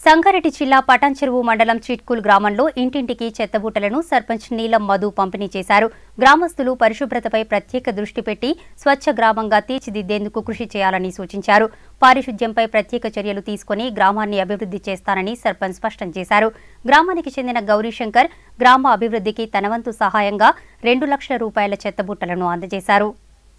సంగారెడ్డి జిల్లా పటాన్చెరువు మండలం చిట్కూల్ గ్రామంలో ఇంటింటికి చెత్తబుట్టలను సర్పంచ్ నీలం మధు పంపిణీ చేశారు. గ్రామస్తులు పరిశుభ్రతపై ప్రత్యేక దృష్టి పెట్టి స్వచ్ఛ గ్రామంగా తీర్చిదిద్దేందుకు కృషి చేయాలని సూచించారు. పారిశుధ్యంపై ప్రత్యేక చర్యలు తీసుకుని గ్రామాన్ని అభివృద్ధి చేస్తానని సర్పంచ్ స్పష్టం చేశారు. గ్రామానికి చెందిన గౌరీశంకర్ గ్రామ అభివృద్ధికి తన వంతు సహాయంగా 2 లక్షల రూపాయల చెత్తబుట్టలను అందజేశారు.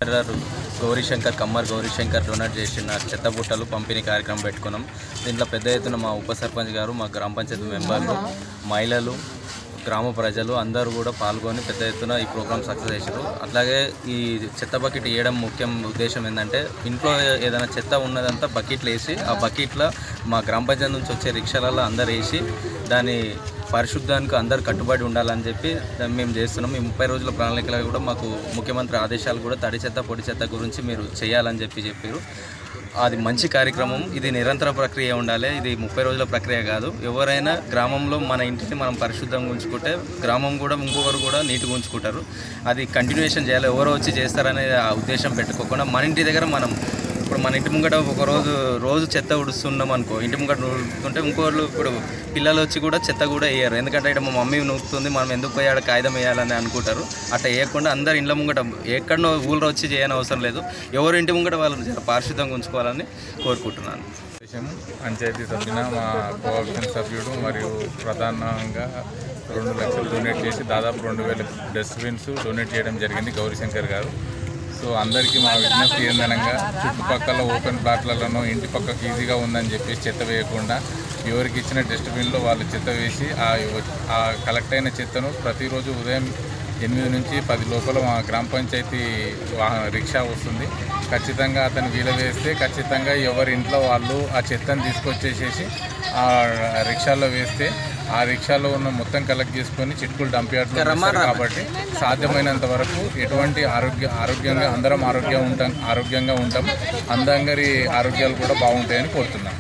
కమ్మర్ గౌరీశంకర్ డొనేట్ చేసిన చెత్తబుట్టలు పంపిణీ కార్యక్రమం పెట్టుకున్నాం. దీంట్లో పెద్ద ఎత్తున మా ఉప సర్పంచ్ గారు, మా గ్రామ పంచాయతీ మెంబర్లు, మహిళలు, గ్రామ ప్రజలు అందరూ కూడా పాల్గొని పెద్ద ఎత్తున ఈ ప్రోగ్రామ్ సక్సెస్ చేశారు. అట్లాగే ఈ చెత్త బకెట్ వేయడం ముఖ్యం ఉద్దేశం ఏంటంటే, ఇంట్లో ఏదైనా చెత్త ఉన్నదంతా బకెట్లు వేసి ఆ బకెట్లో మా గ్రామ పంచాయతీ నుంచి వచ్చే రిక్షాలలో అందరు వేసి దాని పరిశుద్ధానికి అందరు కట్టుబడి ఉండాలని చెప్పి మేము చేస్తున్నాం. ఈ 30 రోజుల ప్రణాళికలో కూడా మాకు ముఖ్యమంత్రి ఆదేశాలు కూడా తడి చెత్త పొడి చెత్త గురించి మీరు చేయాలని చెప్పారు. అది మంచి కార్యక్రమం. ఇది నిరంతర ప్రక్రియ ఉండాలి. ఇది 30 రోజుల ప్రక్రియ కాదు. ఎవరైనా గ్రామంలో మన ఇంటిని మనం పరిశుద్ధంగా ఉంచుకుంటే గ్రామం కూడా ఇంకొకరు కూడా నీట్గా ఉంచుకుంటారు. అది కంటిన్యూషన్ చేయాలి. ఎవరో వచ్చి చేస్తారనే ఆ ఉద్దేశం పెట్టుకోకుండా మన ఇంటి దగ్గర మనం ఇప్పుడు మన ఇంటి ముంగట ఒక రోజు చెత్త ఉడుస్తున్నాం అనుకో, ఇంటి ముంగట ఉడుతుంటే ఇంకోళ్ళు ఇప్పుడు పిల్లలు వచ్చి కూడా చెత్త కూడా వేయరు. ఎందుకంటే ఇక్కడ మా మమ్మీ నూపుతుంది, మనం ఎందుకు పోయి ఆడ కాగితం వేయాలని అనుకుంటారు. అట్లా వేయకుండా అందరు ఇండ్ల ముంగట ఎక్కడో ఊళ్ళో వచ్చి చేయని అవసరం లేదు. ఎవరు ఇంటి ముంగట వాళ్ళు పారిశుద్ధంగా ఉంచుకోవాలని కోరుకుంటున్నాను. పంచాయతీ సభ్యున మా కోఆప్షన్ సభ్యుడు మరియు ప్రధానంగా 2 లక్షలు డొనేట్ చేసి దాదాపు 2000 డస్ట్బిన్స్ డొనేట్ చేయడం జరిగింది గౌరీశంకర్ గారు. సో అందరికీ మా విజ్ఞప్తి ఏందనగా, చుట్టుపక్కల ఓపెన్ ప్లాట్లలో ఇంటి పక్కకు ఈజీగా ఉందని చెప్పేసి చెత్త వేయకుండా ఎవరికి ఇచ్చిన డస్ట్బిన్లో వాళ్ళు చెత్త వేసి ఆ కలెక్ట్ అయిన చెత్తను ప్రతిరోజు ఉదయం 8 నుంచి 10 లోపల మా గ్రామ పంచాయతీ రిక్షా వస్తుంది. ఖచ్చితంగా అతను వీలు వేస్తే ఖచ్చితంగా ఎవరి ఇంట్లో వాళ్ళు ఆ చెత్తను తీసుకొచ్చేసేసి ఆ రిక్షాలో వేస్తే ఆ రిక్షాలో ఉన్న మొత్తం కలెక్ట్ చేసుకొని చిట్కూల్ డంప్ యార్డ్లో వేస్తారు. కాబట్టి సాధ్యమైనంత వరకు ఎటువంటి ఆరోగ్యంగా అందరం ఆరోగ్యంగా ఉంటాం. అందరి ఆరోగ్యాలు కూడా బాగుంటాయని కోరుతున్నాం.